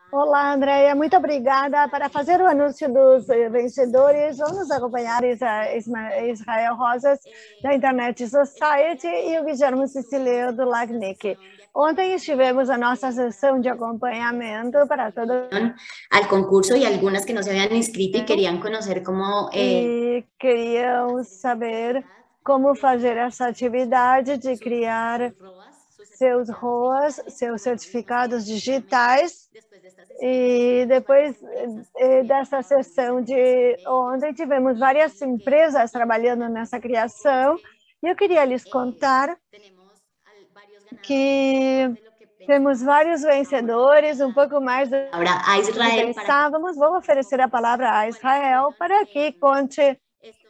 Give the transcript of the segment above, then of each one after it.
Olá, Andréia, muito obrigada. Para fazer o anúncio dos vencedores, vamos acompanhar Israel Rosas, da Internet Society, e o Guilherme Sicilio, do LACNIC. Ontem estivemos a nossa sessão de acompanhamento para todo al concurso y algunas que no se habían inscrito y querían conocer cómo... e queriam saber como fazer essa atividade de criar seus ROAs, seus certificados digitais. E depois dessa sessão de ontem, tivemos várias empresas trabalhando nessa criação, e eu queria lhes contar que temos vários vencedores, um pouco mais do que pensávamos. Vou oferecer a palavra a Israel para que conte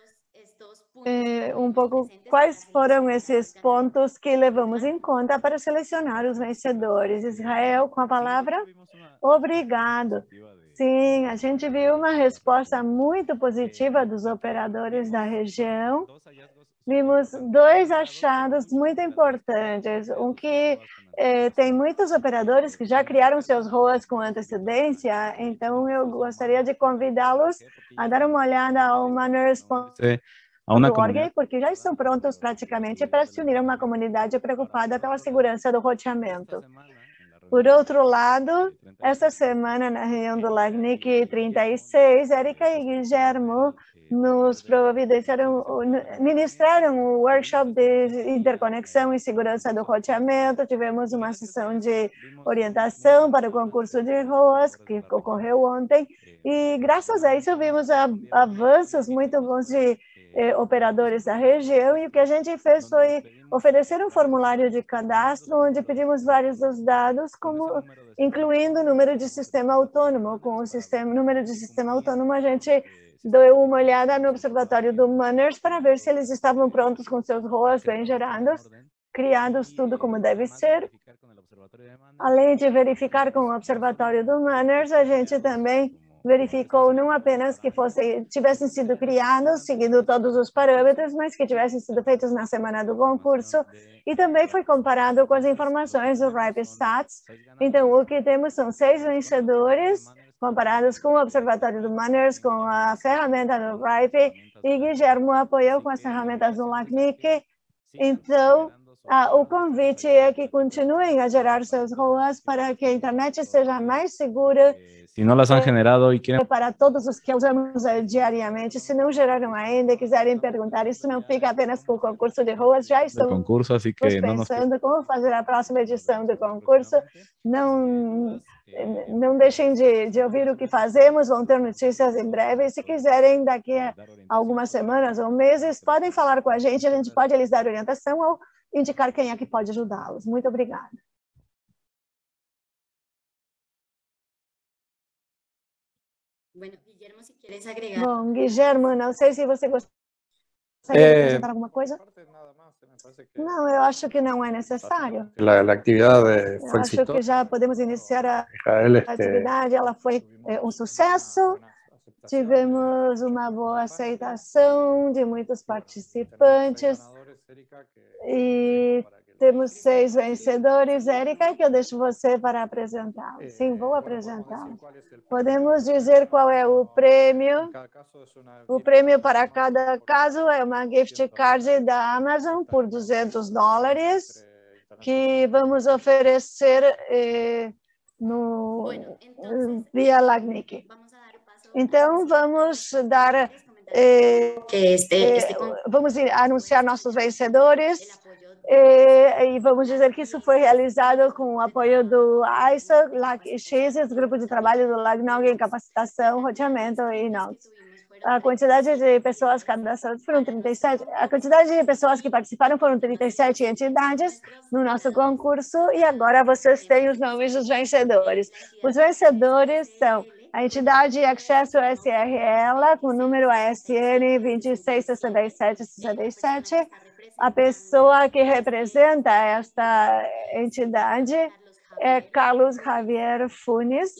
um pouco quais foram esses pontos que levamos em conta para selecionar os vencedores. Israel, com a palavra. Obrigado. Sim, a gente viu uma resposta muito positiva dos operadores da região. Vimos dois achados muito importantes. Um que tem muitos operadores que já criaram seus ROAs com antecedência, então eu gostaria de convidá-los a dar uma olhada ao Manners.org, porque já estão prontos praticamente para se unir a uma comunidade preocupada pela segurança do roteamento. Por outro lado, esta semana, na reunião do LACNIC 36, Érica e Guilhermo nos ministraram o workshop de interconexão e segurança do roteamento. Tivemos uma sessão de orientação para o concurso de ROAS, que ocorreu ontem, e graças a isso vimos avanços muito bons de operadores da região, e o que a gente fez foi oferecer um formulário de cadastro, onde pedimos vários dos dados, como incluindo o número de sistema autônomo. Com o número de sistema autônomo, a gente deu uma olhada no observatório do Manners para ver se eles estavam prontos com seus ROAs bem gerados, criados tudo como deve ser. Além de verificar com o observatório do Manners, a gente também verificou não apenas que tivessem sido criados seguindo todos os parâmetros, mas que tivessem sido feitos na semana do concurso, e também foi comparado com as informações do RIPE-Stats. Então, o que temos são 6 vencedores, comparados com o observatório do Manners, com a ferramenta do RIPE, e Guilhermo apoiou com as ferramentas do LACNIC. Então, o convite é que continuem a gerar seus ROAs para que a internet seja mais segura. Se não las han generado e querem... Para todos os que usamos diariamente, se não geraram ainda e quiserem perguntar, isso não fica apenas com o concurso de ROAs, já estamos pensando como fazer a próxima edição do concurso. Não deixem de ouvir o que fazemos, vão ter notícias em breve. E se quiserem, daqui a algumas semanas ou meses, podem falar com a gente pode lhes dar orientação ou indicar quem é que pode ajudá-los. Muito obrigada. Bom, Guilhermo, não sei se você gostaria de acrescentar alguma coisa. Não, eu acho que não é necessário. A atividade foi exitosa. Acho que já podemos iniciar a atividade. Ela foi um sucesso. Tivemos uma boa aceitação de muitos participantes. E temos 6 vencedores. Érica, que eu deixo você para apresentá-lo. Sim, vou apresentá-lo. Podemos dizer qual é o prêmio? O prêmio para cada caso é uma gift card da Amazon por $200, que vamos oferecer via LACNIC. Então, vamos dar... vamos anunciar nossos vencedores e vamos dizer que isso foi realizado com o apoio do ISO, LACX, grupo de trabalho do LACNOG em capacitação, roteamento e NOTS. A quantidade de pessoas cadastradas foram 37, a quantidade de pessoas que participaram foram 37 entidades no nosso concurso, e agora vocês têm os nomes dos vencedores. Os vencedores são a entidade Acesso SRL, com o número ASN 266767. A pessoa que representa esta entidade é Carlos Javier Funes,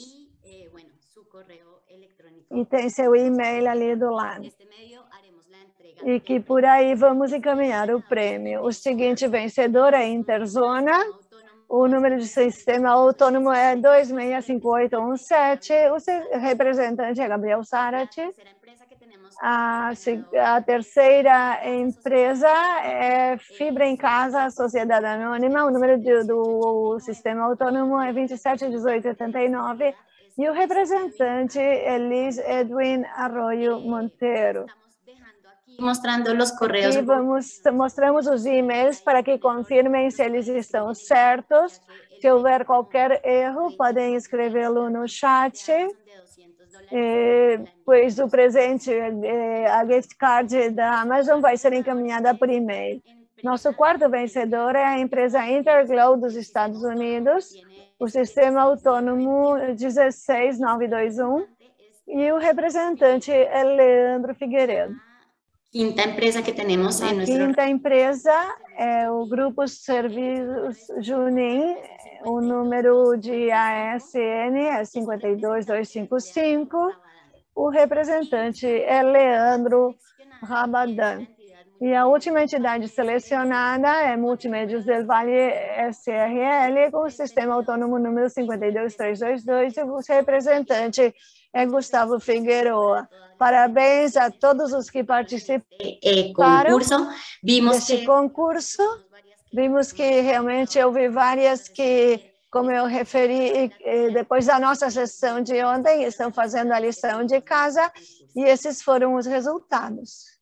e tem seu e-mail ali do lado. E que por aí vamos encaminhar o prêmio. O seguinte vencedor é Interzona, O número de sistema autônomo é 265817. O representante é Gabriel Sarati. A terceira empresa é Fibra em Casa, Sociedade Anônima. O número do sistema autônomo é 271889. E o representante é Liz Edwin Arroyo Monteiro. Mostrando os correios. E mostramos os e-mails para que confirmem se eles estão certos. Se houver qualquer erro, podem escrevê-lo no chat. Pois o presente, a gift card da Amazon vai ser encaminhada por e-mail. Nosso quarto vencedor é a empresa Interglow dos Estados Unidos, o sistema autônomo 16921, e o representante é Leandro Figueiredo. Quinta empresa que temos em nosso... Quinta empresa é o Grupo Serviços Junim, o número de ASN é 52255, o representante é Leandro Rabadan. E a última entidade selecionada é Multimédios del Vale SRL, com o sistema autônomo número 52322, e o representante é Gustavo Figueroa. Parabéns a todos os que participaram desse concurso. Vimos que realmente houve várias que, como eu referi, depois da nossa sessão de ontem, estão fazendo a lição de casa, e esses foram os resultados.